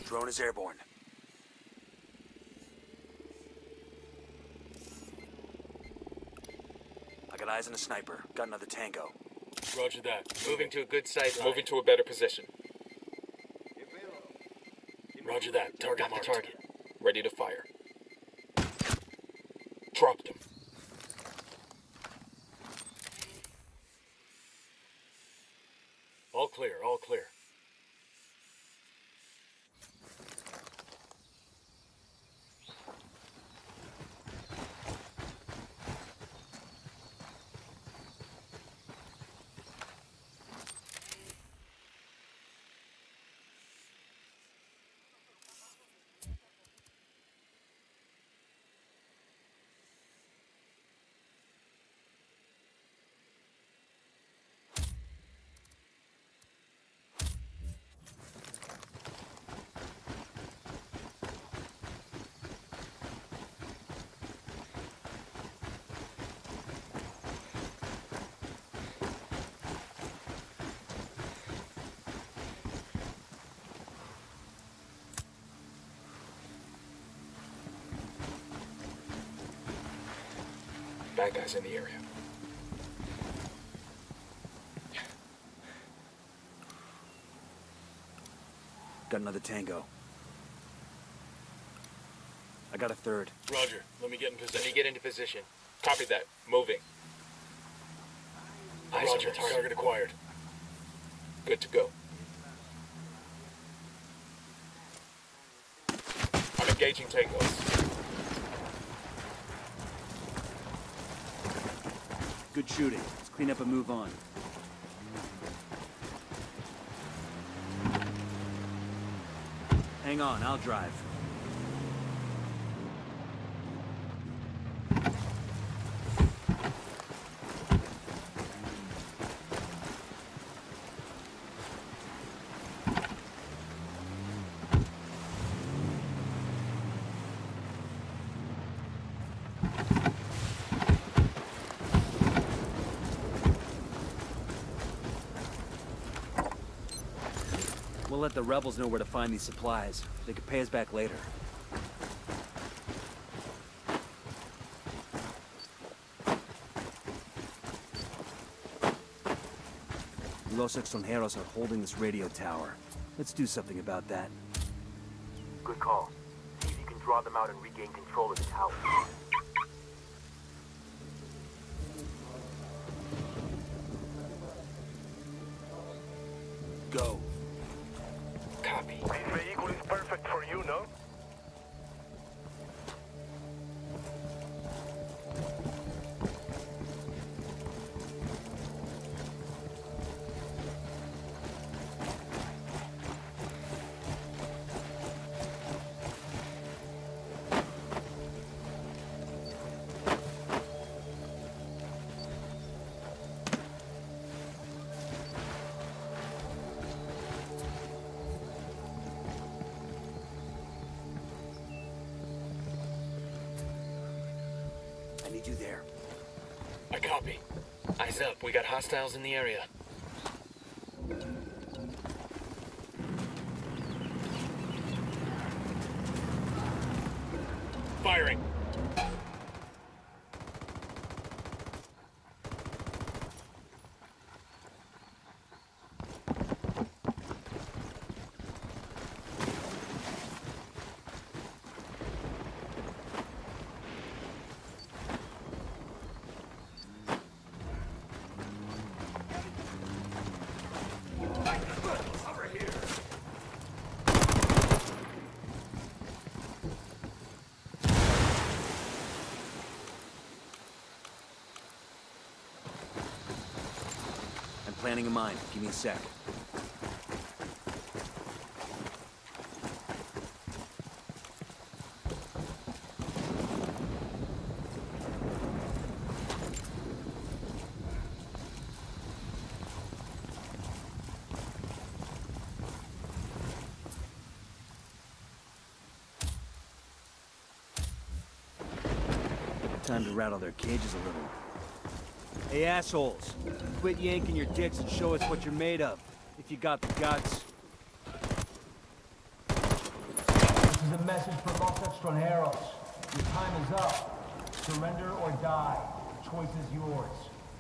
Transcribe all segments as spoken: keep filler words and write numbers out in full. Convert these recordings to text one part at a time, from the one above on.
Drone is airborne. I got eyes on a sniper. Got another tango. Roger that. Moving to a good sight line. Moving to a better position. Roger that. Target Got the marked. target. Ready to fire. Dropped him. All clear, all clear. Bad guys in the area. Got another tango. I got a third. Roger. Let me get in position. Let me get into position. Copy that. Moving. Eyes on Roger. the target. Target acquired. Good to go. I'm engaging tangos. Good shooting. Let's clean up and move on. Hang on, I'll drive. We'll let the rebels know where to find these supplies. They could pay us back later. Los Extranjeros are holding this radio tower. Let's do something about that. Good call. See if you can draw them out and regain control of the tower. Go. Copy. This vehicle is perfect for you, no? I need you there. I copy. Eyes up. We got hostiles in the area. Firing. I'm planning a mine. Give me a sec. Time to rattle their cages a little. Hey, assholes. Quit yanking your dicks and show us what you're made of. If you got the guts. is a message for Los Extranjeros. Your time is up. Surrender or die. The choice is yours.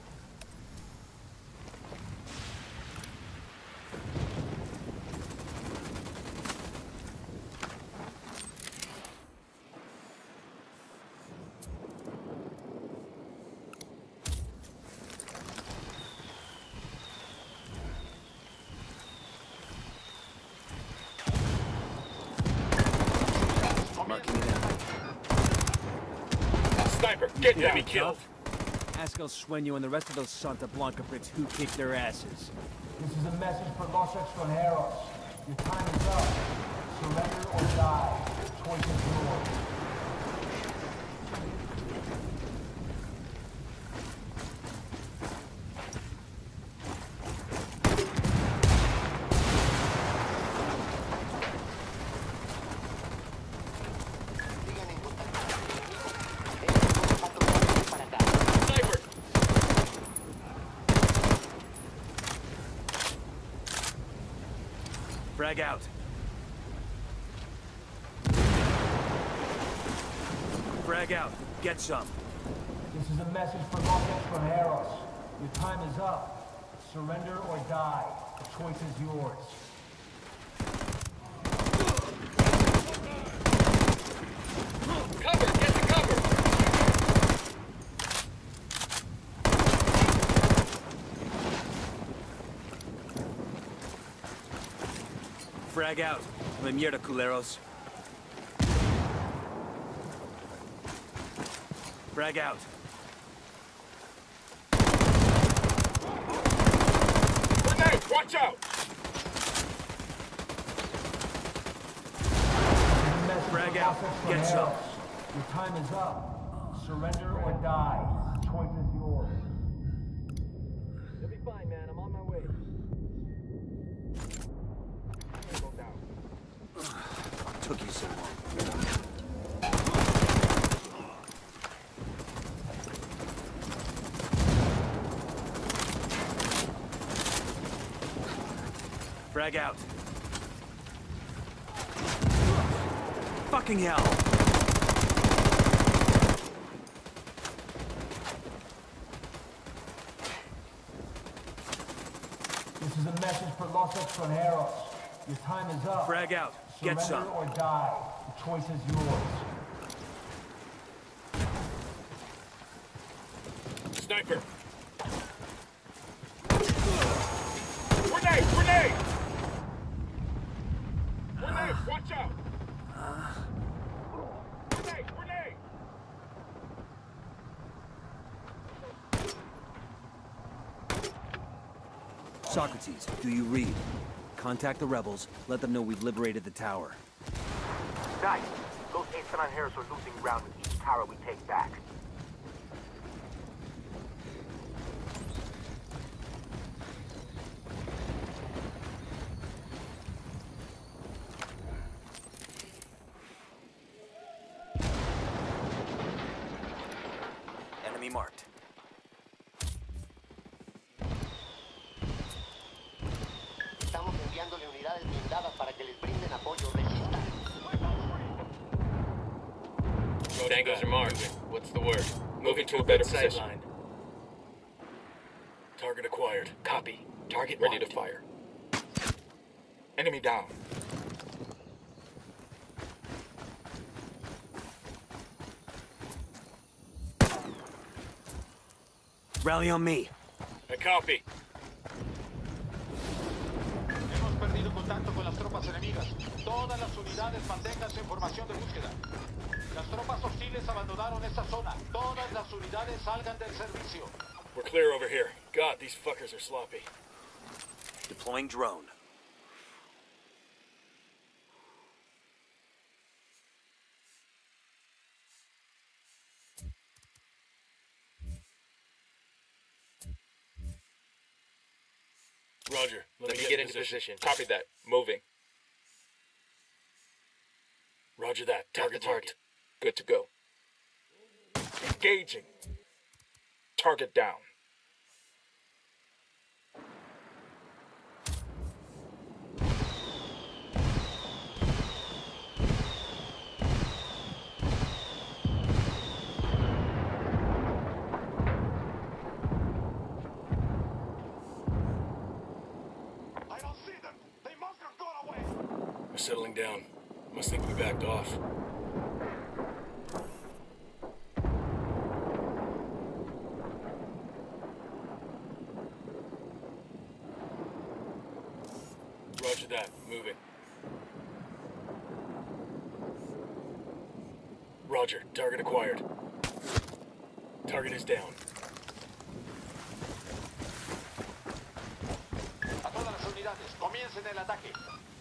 Sniper, get Yeah, enemy killed. Ask El Sueño and the rest of those Santa Blanca Brits who kicked their asses. This is a message for Los Extranjeros. Your time is up. Surrender or die. The choice is yours. Sniper! Frag out. Frag out. Get some. This is a message for Los Extranjeros. Your time is up. Surrender or die. The choice is yours. Cover! Get the cover! Frag out. Me mierda, culeros. Frag out. Grenade! Watch out! Frag out. Get some. Your time is up. Surrender or die. The choice is yours. You'll be fine, man. I'm on my way. Go down. Took you so long. Frag out. Fucking hell. This is a message for Los Extranjeros. Your time is up. Frag out. Get Surrender some. or die. The choice is yours. Sniper! Grenade! Grenade! Grenade! Watch out! Grenade! Grenade! Socrates, do you read? Contact the rebels. Let them know we've liberated the tower. Nice. Those Extranjeros are losing ground with each tower we take back. Enemy marked. Estamos enviándole unidades blindadas para que les brinden apoyo. Resistan. Tangos are marked. What's the word? Moving to a better position. Target acquired. Copy. Target ready to fire. Enemy down. Rally on me. I copy. Hemos perdido contacto con las tropas enemigas. Todas las unidades manténganse en formación de búsqueda. Las tropas hostiles abandonaron esta zona. Todas las unidades salgan del servicio. We're clear over here. God, these fuckers are sloppy. Deploying drone. Roger. Let, Let me get into position. position. Copy that. Moving. Roger that. Target target. Good to go. Engaging. Target down. settling down. Must think we backed off. Roger that. Moving. Roger. Target acquired. Target is down. A todas las unidades, comiencen el ataque.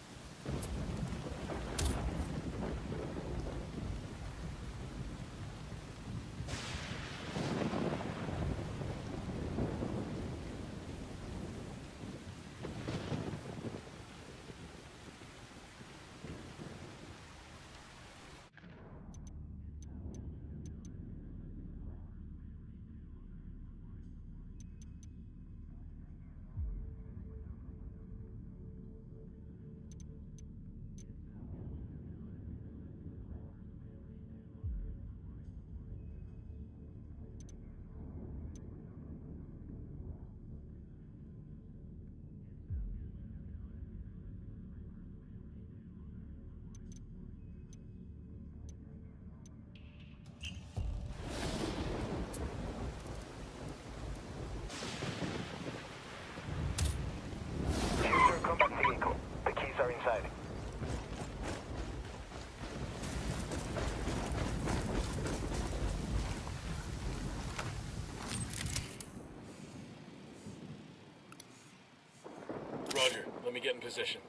Roger. Let me get in position.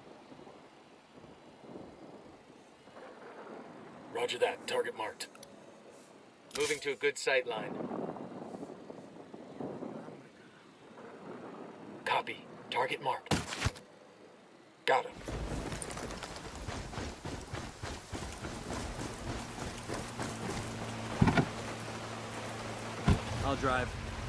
Roger that. Target marked. Moving to a good sight line. Copy. Target marked. Got him. I'll drive.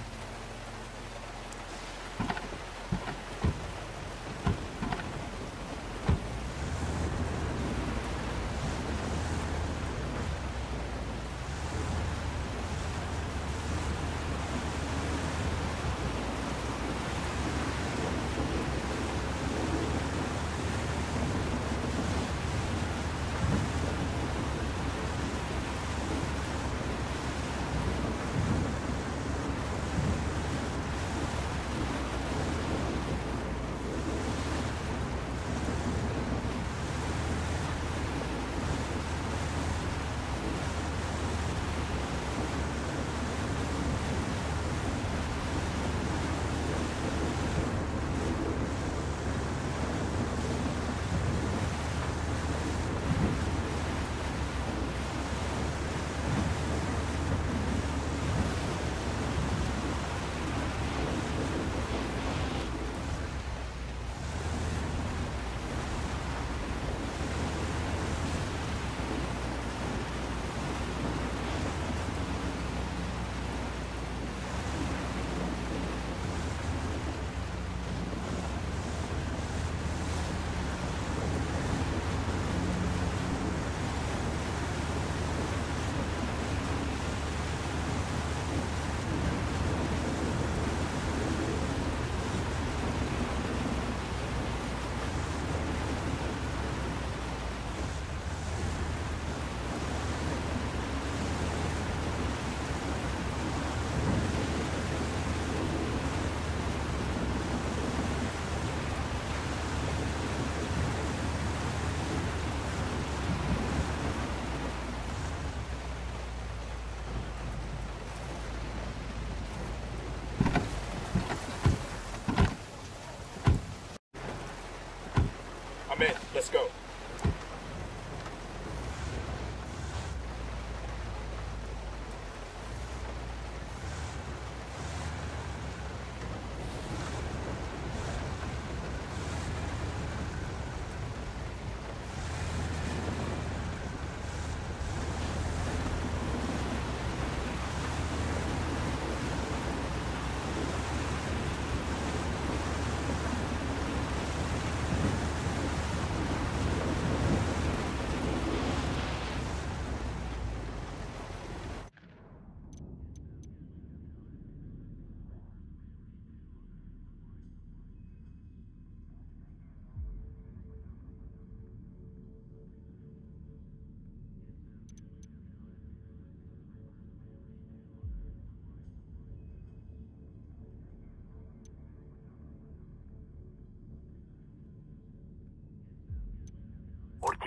I'm in. Let's go.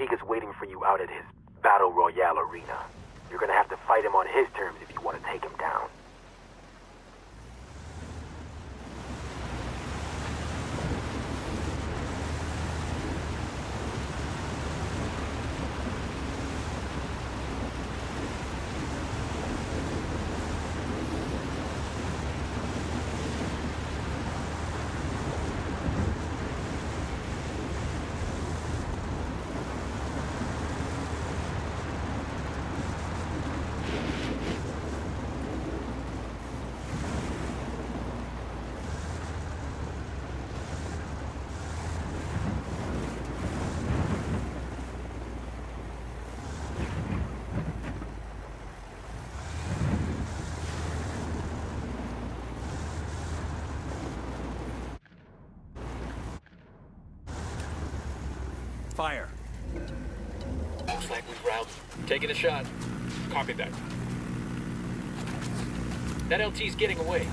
Ortega's waiting for you out at his Battle Royale arena. You're gonna have to fight him on his terms if you want to take him down. Fire. Looks like we've routed. Taking a shot. Copy that. That L T's getting away.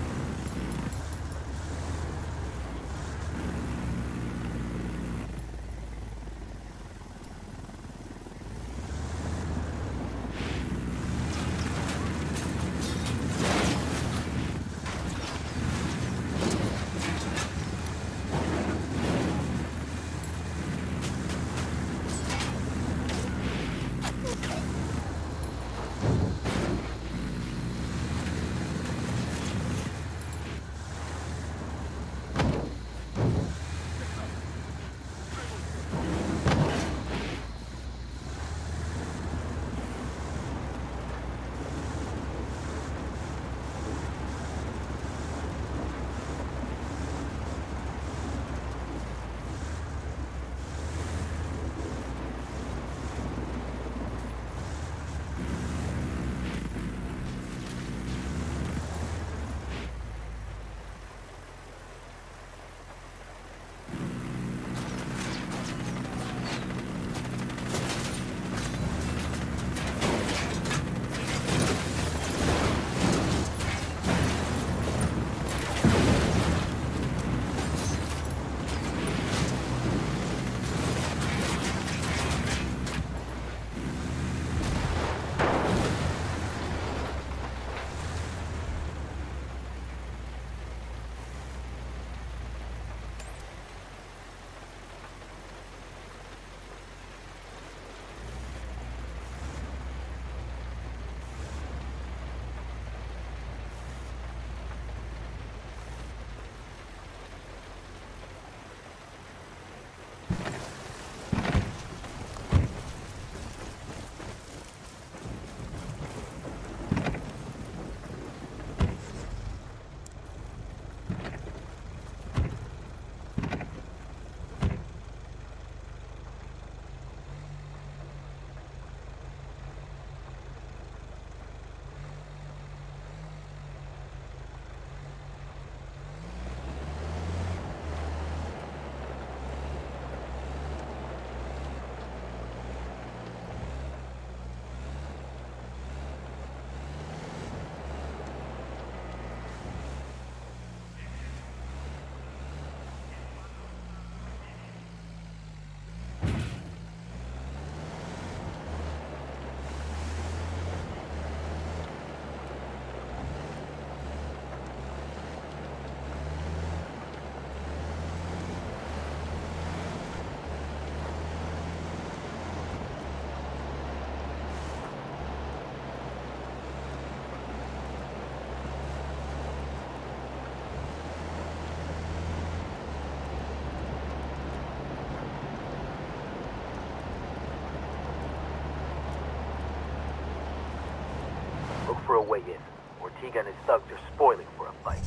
Look for a way in. Ortega and his thugs are spoiling for a fight.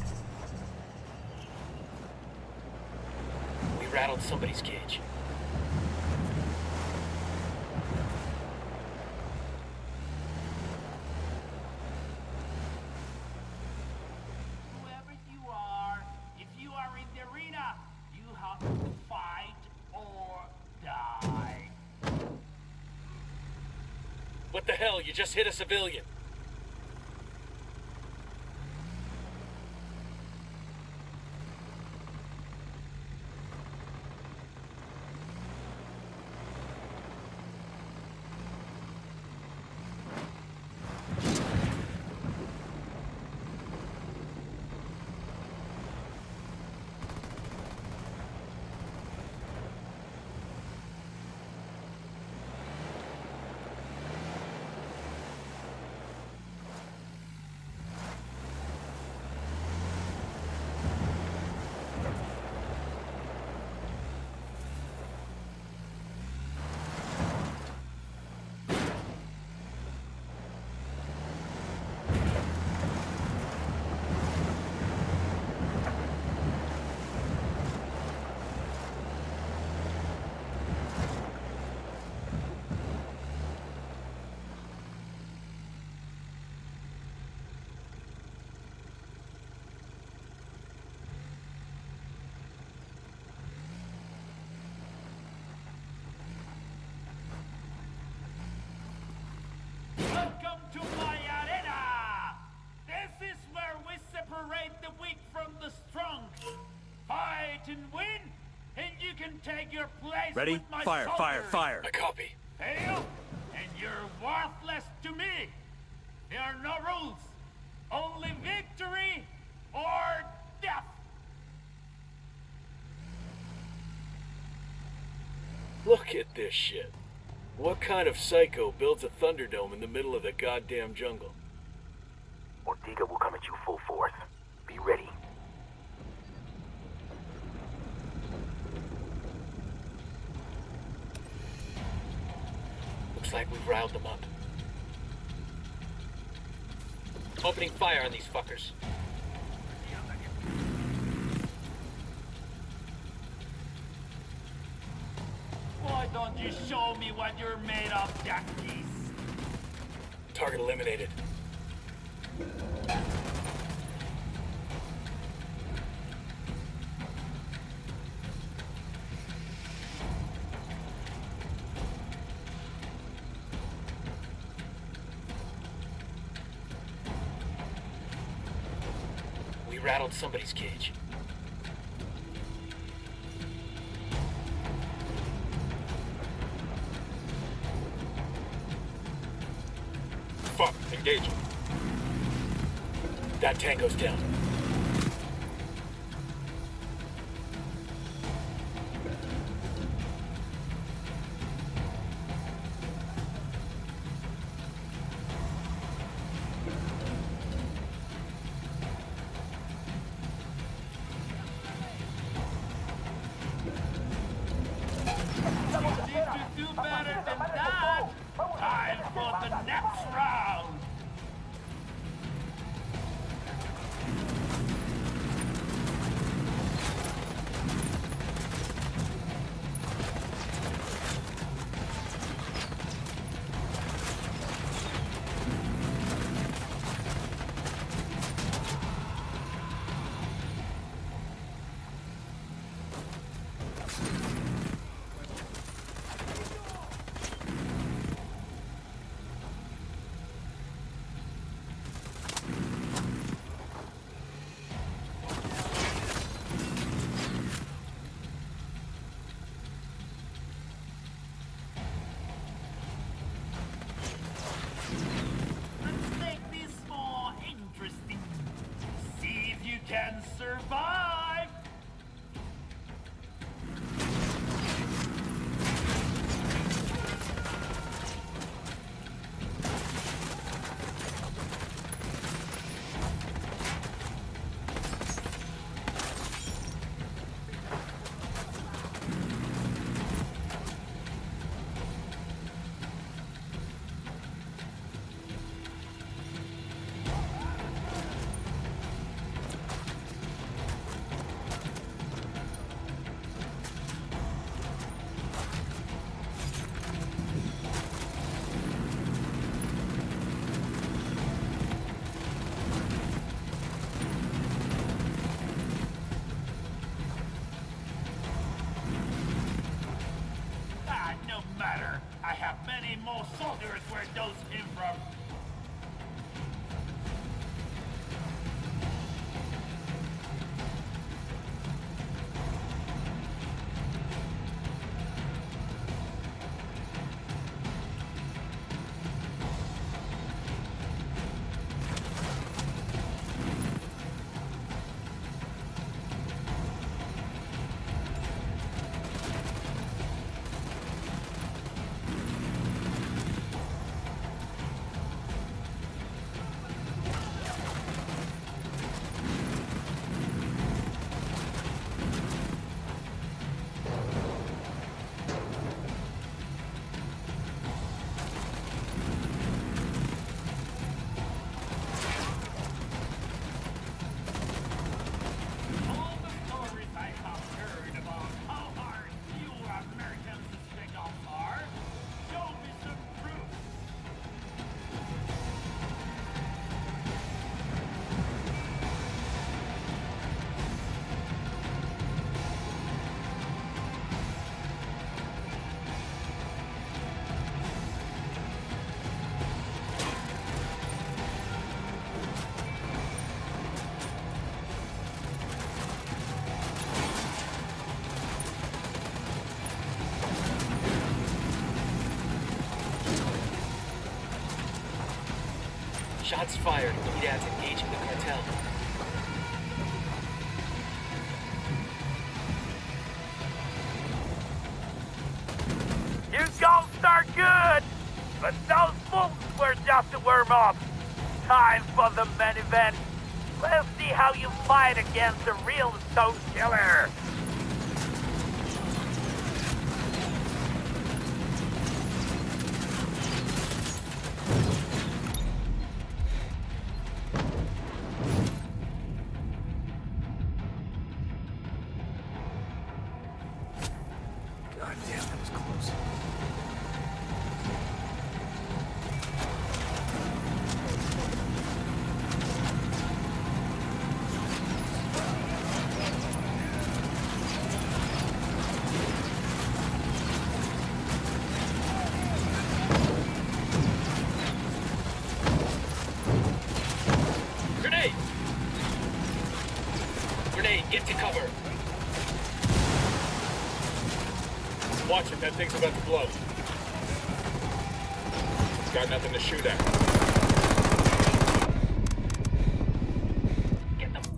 We rattled somebody's cage. Whoever you are, if you are in the arena, you have to fight or die. What the hell? You just hit a civilian. fight and win, and you can take your place Ready? with my Fire, fire, soldiers. fire. I copy. Fail, and you're worthless to me. There are no rules. Only victory or death. Look at this shit. What kind of psycho builds a Thunderdome in the middle of the goddamn jungle? Ortega will come at you full force. Be ready. Looks like we've riled them up. Opening fire on these fuckers. Why don't you show me what you're made of, Jackies? Target eliminated. We rattled somebody's cage. Fuck, engaging. That tango's down. Need to do better than that. Time for the next round. Let's make this more interesting. See if you can survive. Ah, no matter. I have many more soldiers where those came from. Shots fired. Unidad's engaging the cartel. You don't start good, but those fools were just a warm-up. Time for the main event. Let's see how you fight against a real stone killer. God damn, that was close. Grenade! Grenade, get to cover. Watch it, that thing's about to blow. It's got nothing to shoot at. Get them.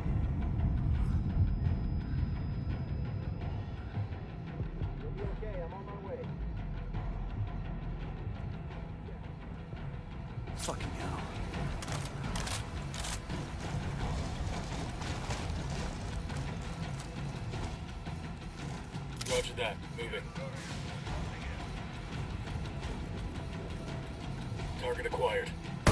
Fucking hell. Roger that. Moving. Target acquired.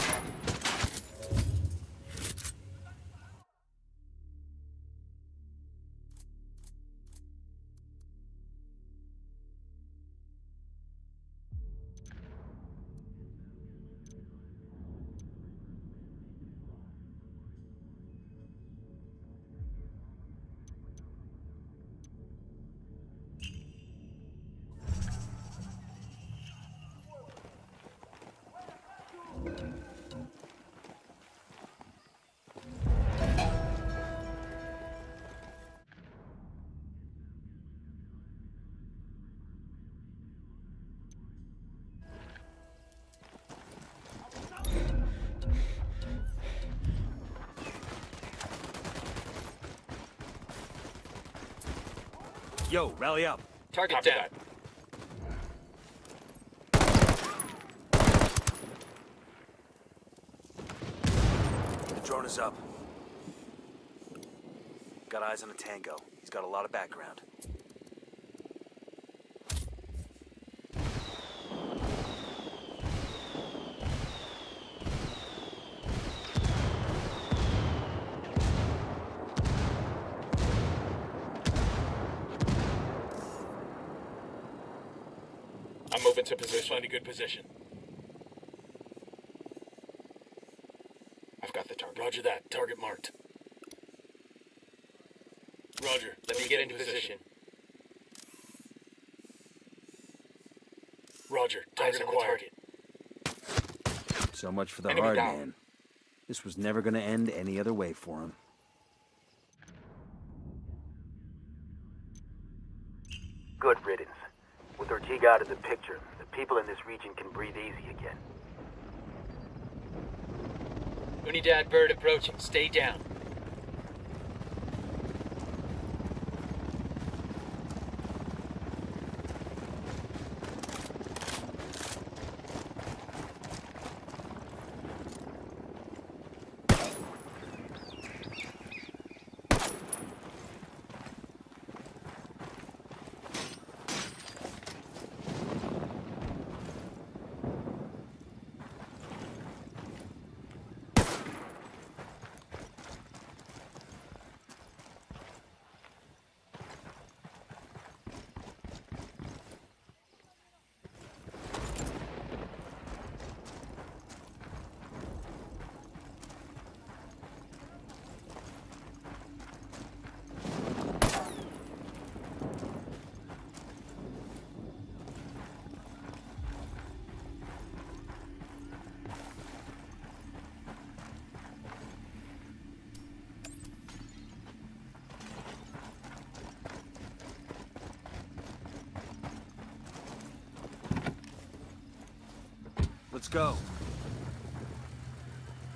Yo, rally up. Target Copy down. that. The drone is up. Got eyes on a Tango. He's got a lot of background. I'm moving to position. Find a good position. I've got the target. Roger that. Target marked. Roger. Let me get into position. Roger. Eyes Target on the acquired. target. So much for the Enemy hard down. man. This was never gonna end any other way for him. Good riddance. With Ortega out of the picture, the people in this region can breathe easy again. Unidad bird approaching. Stay down. Let's go.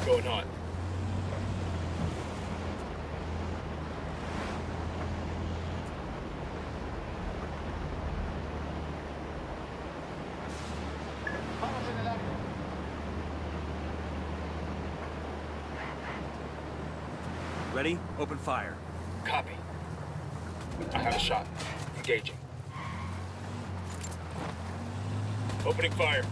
Going hot. Vamos en el área. Ready? Open fire. Copy. I have a shot. Engaging. Opening fire.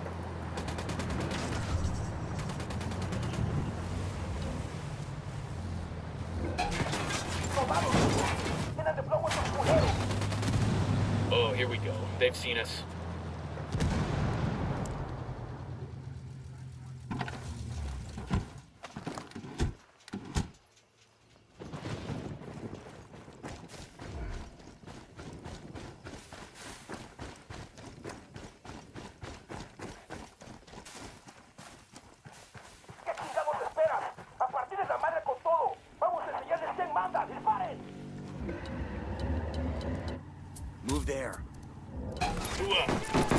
Oh, here we go. They've seen us. ¿Qué chingados esperan? ¡A partir de la madre con todo! ¡Vamos a enseñarles quién manda! ¡Disparen! Move there. Two up.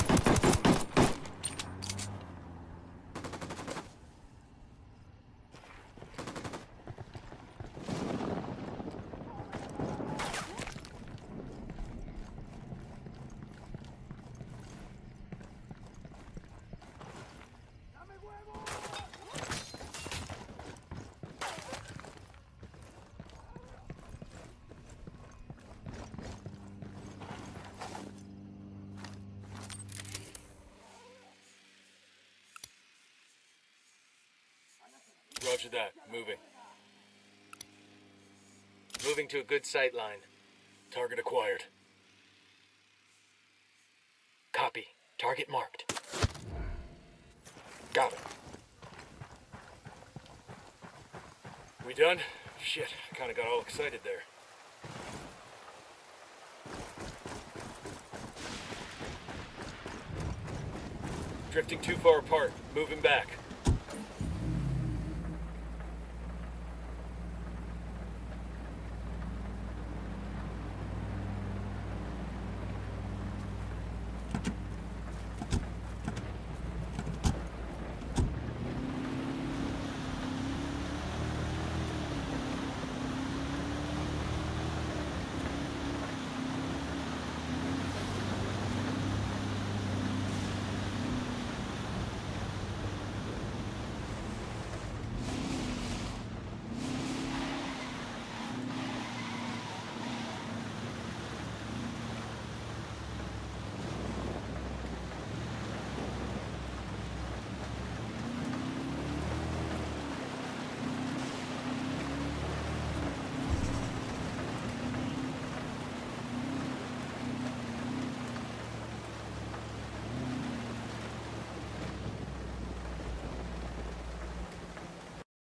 Roger that. Moving. Moving to a good sight line. Target acquired. Copy. Target marked. Got it. We done? Shit, I kinda got all excited there. Drifting too far apart. Moving back.